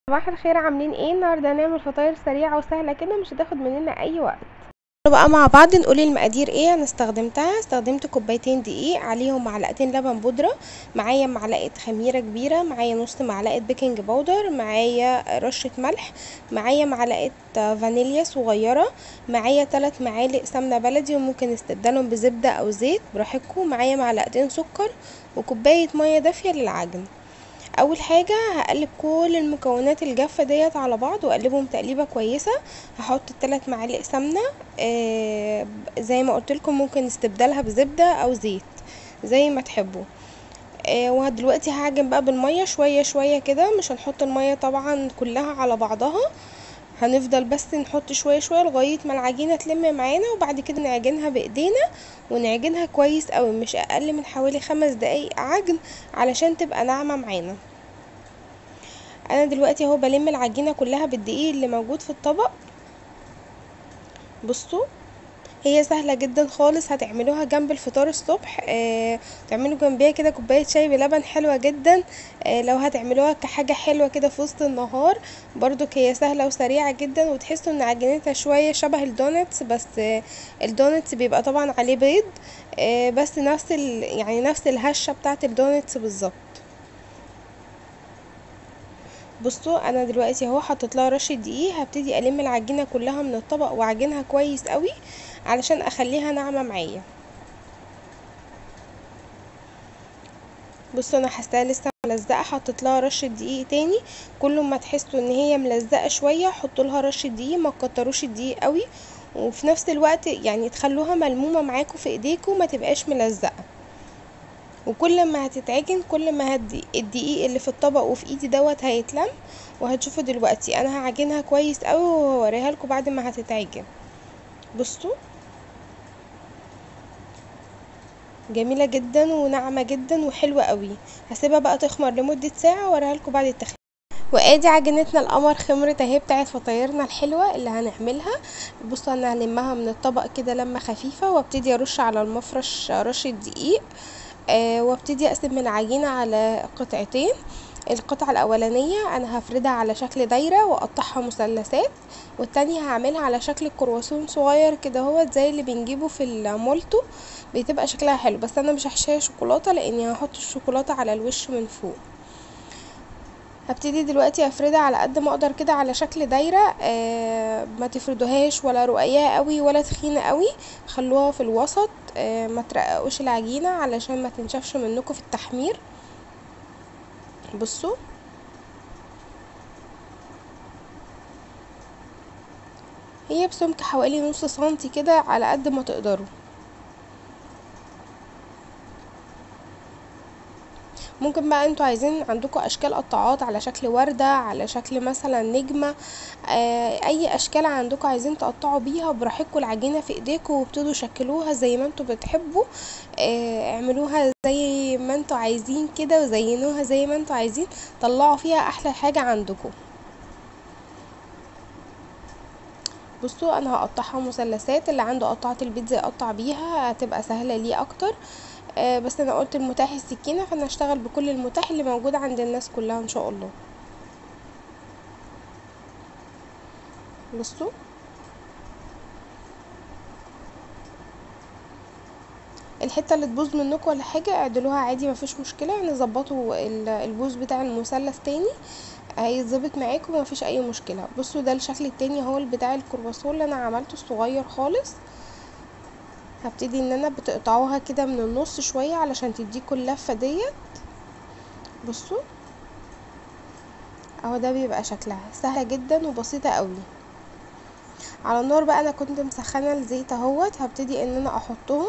صباح الخير، عاملين ايه؟ النهارده هنعمل فطاير سريعه وسهله كده، مش هتاخد مننا اي وقت. بقى مع بعض نقول المقادير ايه انا استخدمت كوبايتين دقيق، عليهم معلقتين لبن بودره، معايا معلقه خميره كبيره، معايا نص معلقه بيكنج باودر، معايا رشه ملح، معايا معلقه فانيليا صغيره، معايا 3 معالق سمنه بلدي وممكن نستبدلهم بزبده او زيت براحتكم، معايا معلقتين سكر وكوبايه ميه دافيه للعجن. اول حاجه هقلب كل المكونات الجافه ديت على بعض واقلبهم تقليبه كويسه. هحط 3 معالق سمنه، زي ما قلت لكم ممكن نستبدلها بزبده او زيت زي ما تحبوا. ودلوقتي هعجن بقى بالميه شويه شويه كده، مش هنحط الميه طبعا كلها على بعضها، هنفضل بس نحط شويه شويه لغايه ما العجينه تلم معانا، وبعد كده نعجنها بايدينا ونعجنها كويس قوي، مش اقل من حوالي 5 دقايق عجن علشان تبقى ناعمه معانا. انا دلوقتي اهو بلم العجينه كلها بالدقيق اللي موجود في الطبق. بصوا، هي سهله جدا خالص، هتعملوها جنب الفطار الصبح. تعملوا جنبيها كده كوبايه شاي بلبن حلوه جدا. لو هتعملوها كحاجه حلوه كده في وسط النهار برضو، هي سهله وسريعه جدا، وتحسوا ان عجينتها شويه شبه الدونتس، بس الدونتس بيبقى طبعا عليه بيض. بس يعني نفس الهشه بتاعه الدونتس بالظبط. بصوا، انا دلوقتي اهو حطيت لها رشه دقيق، هبتدي الم العجينه كلها من الطبق واعجنها كويس قوي علشان اخليها ناعمه معايا. بصوا، انا حاساها لسه ملزقه، حطيت لها رشه دقيق تاني. كل ما تحسوا ان هي ملزقه شويه حطوا لها رشه دقيق، ما تكتروش الدقيق قوي، وفي نفس الوقت يعني تخلوها ملمومه معاكم في ايديكم، ما تبقاش ملزقه. وكل ما هتتعجن كل ما الدقيق اللي في الطبق وفي ايدي دوت هيتلم. وهتشوفوا دلوقتي انا هعجنها كويس قوي وهوريها لكم بعد ما هتتعجن. بصوا، جميله جدا وناعمه جدا وحلوه قوي. هسيبها بقى تخمر لمده ساعه واوريها لكم بعد التخمير. وادي عجينتنا القمر خمرت اهي، بتاعت فطايرنا الحلوه اللي هنعملها. بصوا، انا هلمها من الطبق كده لمه خفيفه، وابتدي ارش على المفرش رشه دقيق. وابتدي اقسم العجينه على قطعتين. القطعة الأولانية أنا هفردها على شكل دايرة وأقطعها مثلثات، والتانية هعملها على شكل كرواسون صغير كده، هو زي اللي بنجيبه في المولتو، بتبقى شكلها حلو. بس أنا مش هحشيها شوكولاتة لأني هحط الشوكولاتة على الوش من فوق. هبتدي دلوقتي افردها على قد ما اقدر كده على شكل دايره. ما تفردوهاش ولا رقيقه قوي ولا تخينه قوي، خلوها في الوسط. ما ترققوش العجينه علشان ما تنشفش منكم في التحمير. بصوا، هي بسمك حوالي نص سنتي كده على قد ما تقدروا. ممكن بقى انتوا عايزين عندكم اشكال قطاعات على شكل وردة، على شكل مثلا نجمة، اي اشكال عندكم عايزين تقطعوا بيها براحتكم. العجينة في ايديكم وابتدوا شكلوها زي ما انتوا بتحبوا. اعملوها زي ما انتوا عايزين كده وزينوها زي ما انتوا عايزين، طلعوا فيها احلى حاجة عندكم. بصوا، انا هقطعها مثلثات، اللي عنده قطعة البيتزا يقطع بيها هتبقى سهلة ليه اكتر. بس انا قلت المتاح السكينة، فانا هشتغل بكل المتاح اللي موجود عند الناس كلها ان شاء الله. بصوا، الحته اللي تبوظ منكم ولا حاجه اعدلوها عادي، مفيش مشكله، يعني ظبطوا البوز بتاع المثلث تاني هيتظبط معاكم، مفيش اي مشكله. بصوا، ده الشكل التاني هو بتاع الكرواسون اللي انا عملته الصغير خالص. هبتدي ان انا بتقطعوها كده من النص شويه علشان تديكوا اللفه ديت. بصوا اهو، ده بيبقى شكلها سهله جدا وبسيطه قوي. على النار بقى انا كنت مسخنه الزيت اهوت، هبتدي ان انا احطهم.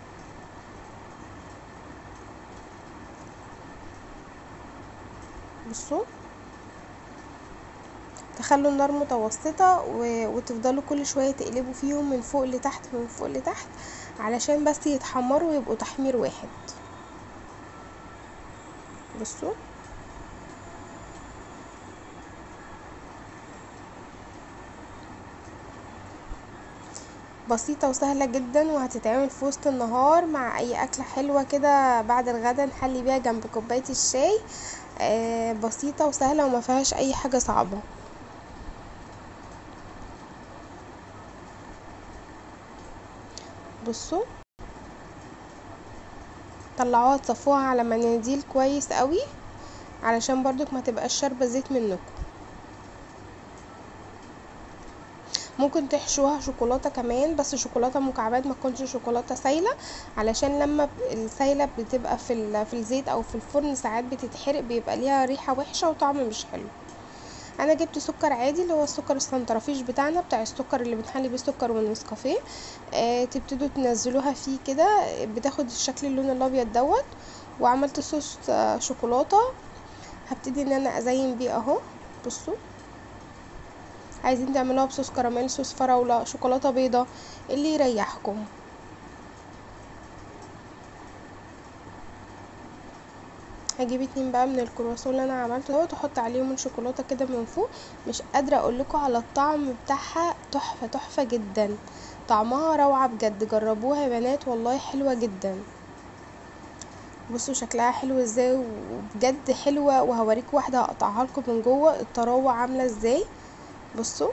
بصوا، تخلوا النار متوسطة وتفضلوا كل شوية تقلبوا فيهم من فوق لتحت من فوق لتحت علشان بس يتحمروا ويبقوا تحمير واحد. بصوا، بسيطة وسهلة جدا، وهتتعمل في وسط النهار مع اي اكلة حلوة كده بعد الغدا، نحلي بيها جنب كوباية الشاي. بسيطة وسهلة وما فيهاش اي حاجة صعبة. بصوا طلعوها تصفوها على مناديل كويس قوي علشان برضك ما تبقاش شاربة زيت منكم. ممكن تحشوها شوكولاته كمان، بس شوكولاته مكعبات، ما تكونش شوكولاته سايله، علشان لما السايله بتبقى في الزيت او في الفرن ساعات بتتحرق، بيبقى ليها ريحه وحشه وطعم مش حلو. انا جبت سكر عادي اللي هو السكر السنترفيش بتاعنا، بتاع السكر اللي بنحلي بيه السكر والنسكافيه. تبتدوا تنزلوها فيه كده، بتاخد الشكل اللون الابيض دوت. وعملت صوص شوكولاته، هبتدي ان انا ازين بيه اهو. بصوا عايزين تعملوها بصوص كراميل، صوص فراولة، شوكولاتة بيضة، اللي يريحكم. هجيب 2 بقى من الكرواسون اللي انا عملته دوت، واحط عليهم الشوكولاته كده من فوق. مش قادره اقولكوا على الطعم بتاعها، تحفه تحفه جدا، طعمها روعه بجد. جربوها يا بنات والله حلوه جدا. بصوا شكلها حلو ازاي، وبجد حلوه. وهوريكم واحده هقطعها لكم من جوه الطراوه عامله ازاي. بصوا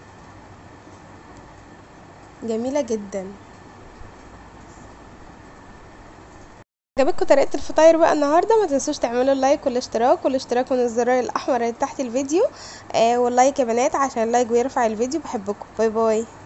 جميله جدا. عجبتكم طريقه الفطاير بقى النهارده؟ ما تنسوش تعملوا اللايك والاشتراك من الزرار الاحمر اللي تحت الفيديو. واللايك يا بنات عشان اللايك بيرفع الفيديو. بحبكم، باي باي.